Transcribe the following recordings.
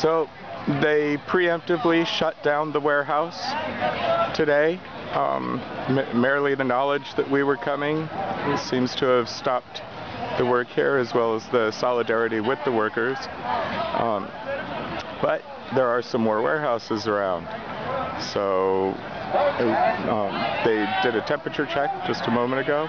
So they preemptively shut down the warehouse today. Merely the knowledge that we were coming seems to have stopped the work here, as well as the solidarity with the workers. But there are some more warehouses around. So they did a temperature check just a moment ago.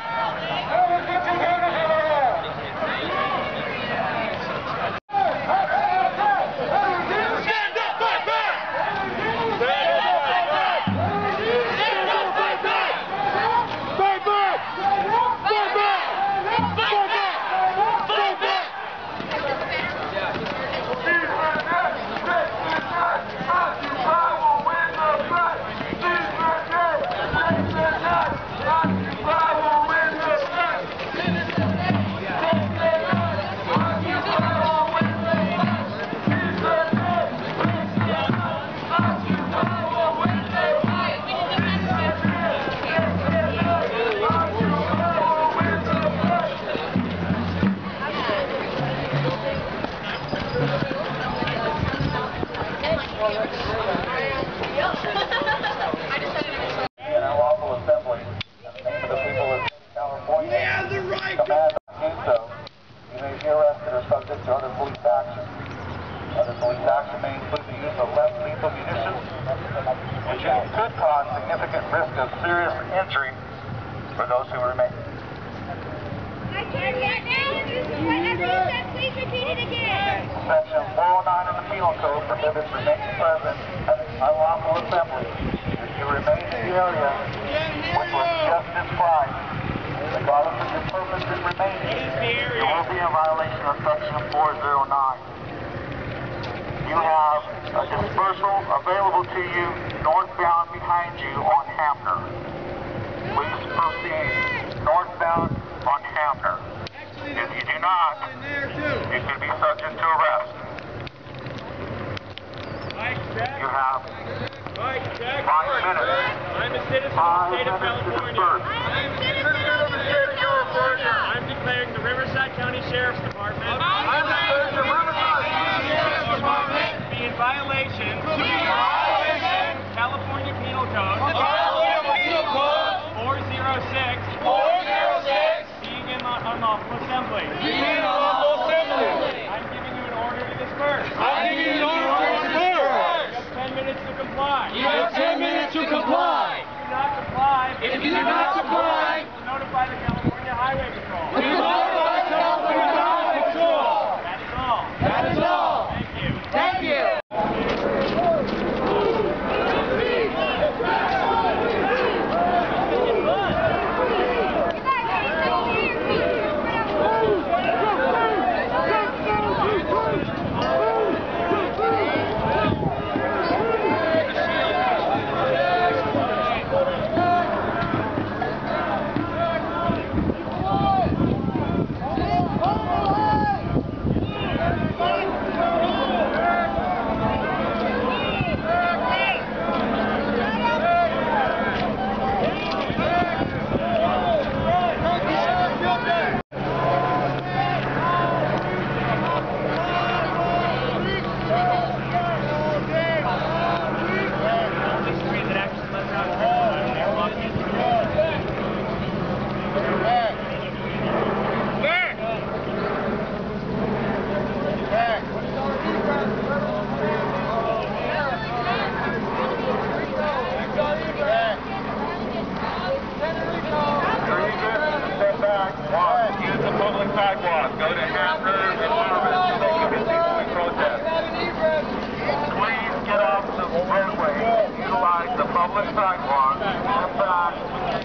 Could cause significant risk of serious injury for those who remain. I can't hear now. Please repeat it again. Section 409 of the Penal Code prohibits remaining present at an unlawful assembly. If you remain in the area which was just described, regardless of your purpose in remaining, you will be in violation of Section 409. You have a dispersal available to you northbound behind you on Hamner. Please proceed northbound on Hamner. If you do not, you could be subject to arrest. You have 5 minutes. I'm a citizen of the state of California. I'm declaring the Riverside County Sheriff's Department. I'm declaring the Riverside County Sheriff's Department be in violation of California Penal Code 406 being in unlawful assembly. I'm giving you an order to disperse. You have 10 minutes to comply. If you do not comply, notify the California Highway Patrol. That is all. Thank you. Sidewalk. Go to Hamner and Harvard so you can peacefully protest. Please get off the roadway. Utilize the public sidewalk. Step back.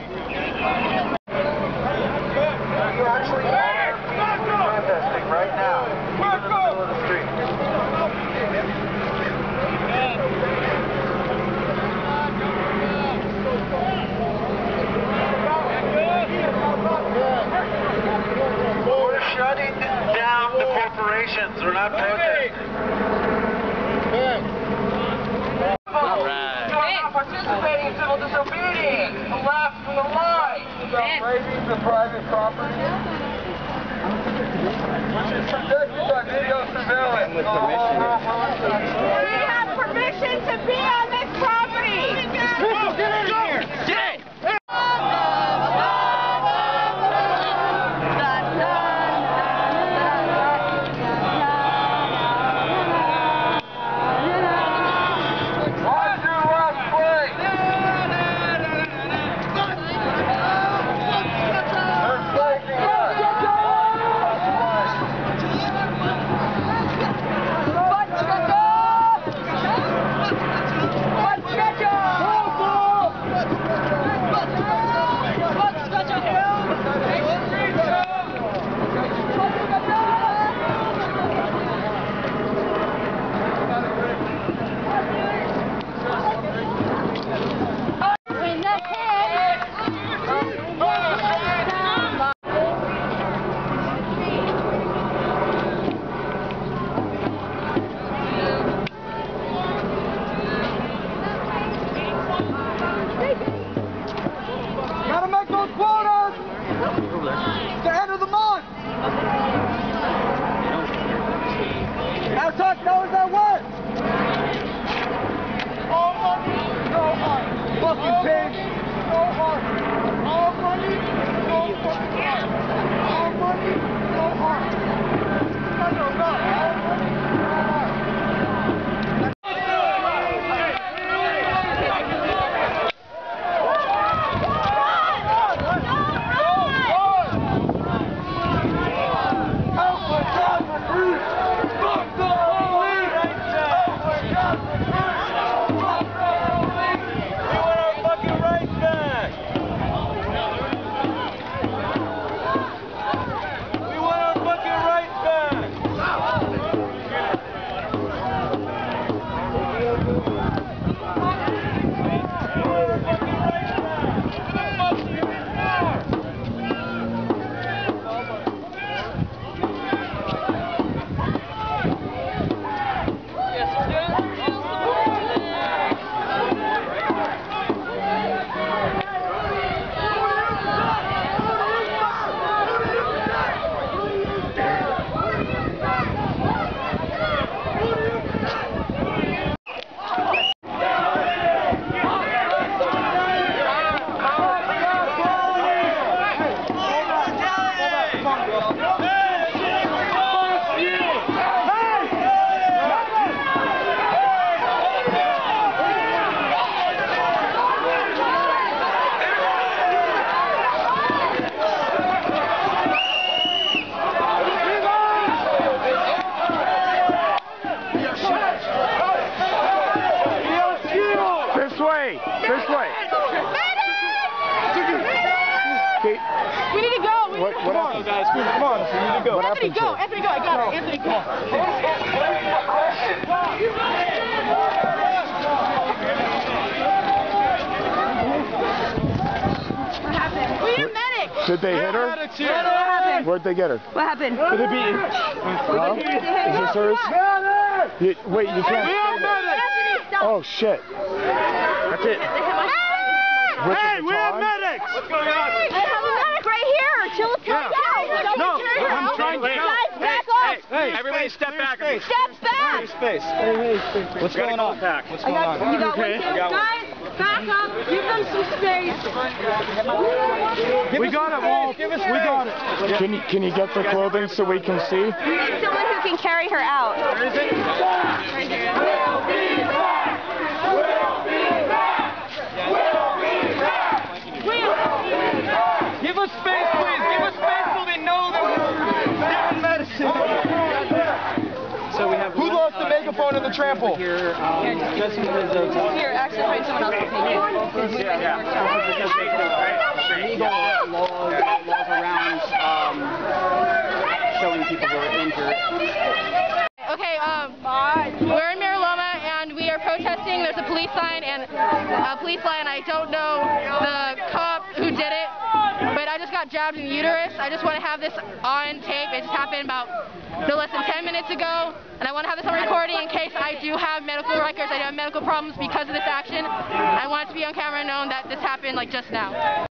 You actually are protesting right now. In the middle of the street. Shutting down the corporations. We're not protesting. All right. You are not participating in civil disobedience. The left from the right. Raising the private property. We have permission to be on this property. Get in here! Get in! Gotta make those quotas! It's the end of the month! Now talk knows that what? All money, no heart. Fucking pig! No heart. All money, no fucking heart. All money, no heart. All money, no heart. This way. Okay. We need to go. What happened? Guys, come on, we need to go. Anthony, go. Anthony, go. I got it. Anthony, go. What happened? We have medics. Did they hit her? What happened? Where'd they get her? What happened? Did it be? Huh? Is this hers? Wait, you can't. Oh shit. That's it. Hey, we have medics! What's going on? I have a medic right here. Chill out. No, I'm trying to Guys, back off. Hey, Everybody step back. Step back. Space. Hey. What's going on? What's going on? You got one, too? Guys, back up. Give them some space. We got it, Walt. We got it. Can you get the clothing so we can see? We need someone who can carry her out. Where is it? Right here. Give us space, please. Give us space so they know that we're giving medicine. So we have. Who lost the megaphone in the trample? Here, just because of. Here, actually find someone else to take it. Legal laws around showing people who are injured. Okay, we're in Mira Loma and we are protesting. There's a police sign and I don't know the cop who did it, but I just got jabbed in the uterus. I just want to have this on tape. It just happened about no less than 10 minutes ago, and I want to have this on recording in case I do have medical records. I do have medical problems because of this action. I want it to be on camera known that this happened like just now.